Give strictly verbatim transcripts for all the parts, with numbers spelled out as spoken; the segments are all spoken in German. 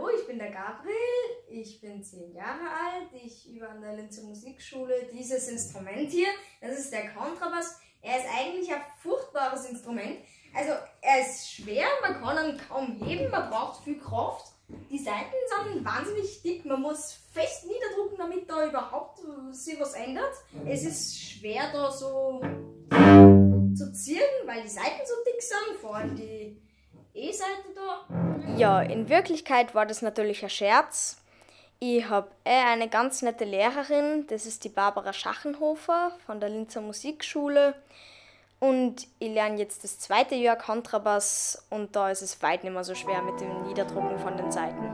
ich bin der Gabriel, ich bin zehn Jahre alt, ich übe an der Linzer Musikschule dieses Instrument hier, das ist der Kontrabass. Er ist eigentlich ein furchtbares Instrument, also er ist schwer, man kann ihn kaum heben, man braucht viel Kraft. Die Saiten sind wahnsinnig dick, man muss fest niederdrücken, damit da überhaupt sich was ändert. Es ist schwer da so zu ziehen, weil die Saiten so dick sind, vor allem die E-Seite da. Ja, in Wirklichkeit war das natürlich ein Scherz. Ich habe äh, eine ganz nette Lehrerin, das ist die Barbara Schachenhofer von der Linzer Musikschule. Und ich lerne jetzt das zweite Jahr Kontrabass und da ist es weit nicht mehr so schwer mit dem Niederdrucken von den Saiten.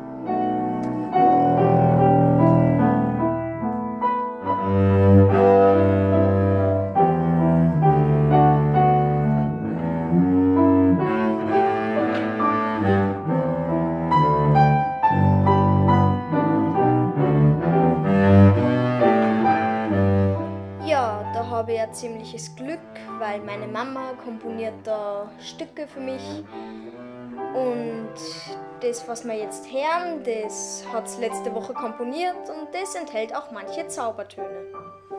Habe ich ein ziemliches Glück, weil meine Mama komponiert da Stücke für mich und das, was wir jetzt hören, das hat sie letzte Woche komponiert und das enthält auch manche Zaubertöne.